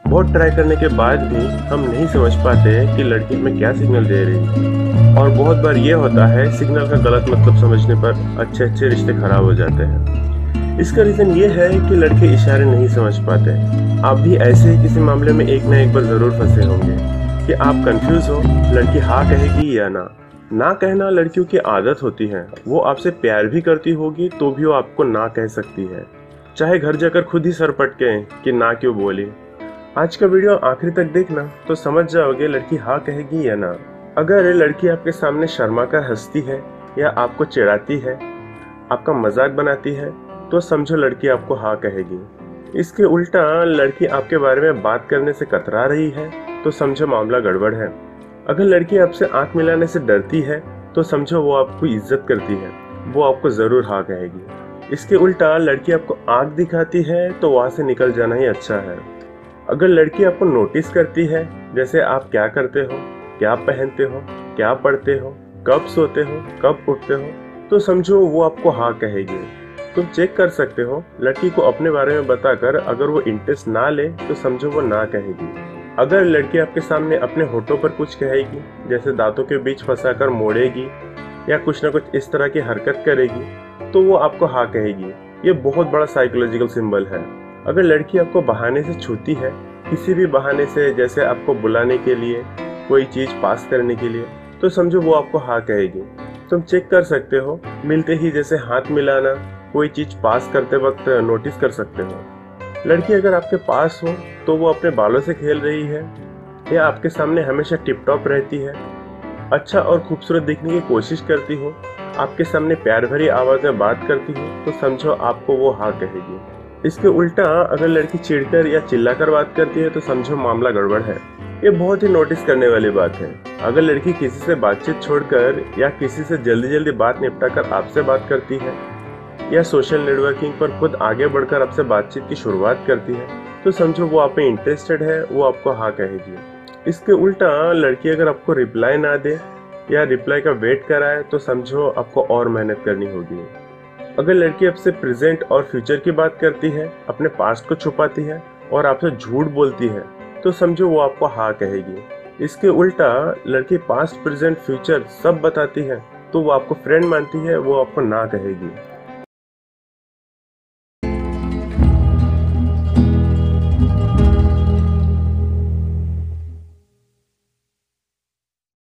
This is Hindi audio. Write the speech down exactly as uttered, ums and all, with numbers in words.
बहुत ट्राई करने के बाद भी हम नहीं समझ पाते कि लड़की हमें क्या सिग्नल दे रही है। और बहुत बार ये होता है सिग्नल का गलत मतलब समझने पर अच्छे अच्छे रिश्ते खराब हो जाते हैं। इसका रीजन ये है कि लड़के इशारे नहीं समझ पाते। आप भी ऐसे ही किसी मामले में एक ना एक बार जरूर फंसे होंगे कि आप कंफ्यूज हो, लड़की हाँ कहेगी या ना। ना कहना लड़कियों की आदत होती है। वो आपसे प्यार भी करती होगी तो भी वो आपको ना कह सकती है, चाहे घर जाकर खुद ही सर पटके कि ना क्यों बोली। आज का वीडियो आखिरी तक देखना तो समझ जाओगे लड़की हाँ कहेगी या ना। अगर लड़की आपके सामने शर्मा कर हंसती है या आपको चिढ़ाती है, आपका मजाक बनाती है, तो समझो लड़की आपको हाँ कहेगी। इसके उल्टा लड़की आपके बारे में बात करने से कतरा रही है तो समझो मामला गड़बड़ है। अगर लड़की आपसे आंख मिलाने से डरती है तो समझो वो आपको इज्जत करती है, वो आपको जरूर हाँ कहेगी। इसके उल्टा लड़की आपको आंख दिखाती है तो वहां से निकल जाना ही अच्छा है। अगर लड़की आपको नोटिस करती है, जैसे आप क्या करते हो, क्या पहनते हो, क्या पढ़ते हो, कब सोते हो, कब उठते हो, तो समझो वो आपको हाँ कहेगी। तुम चेक कर सकते हो, लड़की को अपने बारे में बताकर अगर वो इंटरेस्ट ना ले तो समझो वो ना कहेगी। अगर लड़की आपके सामने अपने होठों पर कुछ कहेगी, जैसे दांतों के बीच फंसाकर मोड़ेगी या कुछ ना कुछ इस तरह की हरकत करेगी, तो वो आपको हाँ कहेगी। ये बहुत बड़ा साइकोलॉजिकल सिंबल है। अगर लड़की आपको बहाने से छूती है, किसी भी बहाने से, जैसे आपको बुलाने के लिए, कोई चीज पास करने के लिए, तो समझो वो आपको हाँ कहेगी। तुम चेक कर सकते हो, मिलते ही जैसे हाथ मिलाना, कोई चीज पास करते वक्त नोटिस कर सकते हो। लड़की अगर आपके पास हो तो वो अपने बालों से खेल रही है या आपके सामने हमेशा टिप टॉप रहती है, अच्छा और खूबसूरत दिखने की कोशिश करती हो, आपके सामने प्यार भरी आवाज में बात करती हो, तो समझो आपको वो हाँ कहेगी। इसके उल्टा अगर लड़की चिढ़कर या चिल्लाकर बात करती है तो समझो मामला गड़बड़ है। ये बहुत ही नोटिस करने वाली बात है। अगर लड़की किसी से बातचीत छोड़कर या किसी से जल्दी जल्दी बात निपटाकर आपसे बात करती है या सोशल नेटवर्किंग पर खुद आगे बढ़कर आपसे बातचीत की शुरुआत करती है, तो समझो वो आप में इंटरेस्टेड है, वो आपको हाँ कहेगी। इसके उल्टा लड़की अगर आपको रिप्लाई ना दे या रिप्लाई का वेट कराए तो समझो आपको और मेहनत करनी होगी। अगर लड़की आपसे प्रेजेंट और फ्यूचर की बात करती है, अपने पास्ट को छुपाती है और आपसे झूठ बोलती है, तो समझो वो आपको हाँ कहेगी। इसके उल्टा लड़की पास्ट प्रेजेंट फ्यूचर सब बताती है तो वो आपको फ्रेंड मानती है, वो आपको ना कहेगी।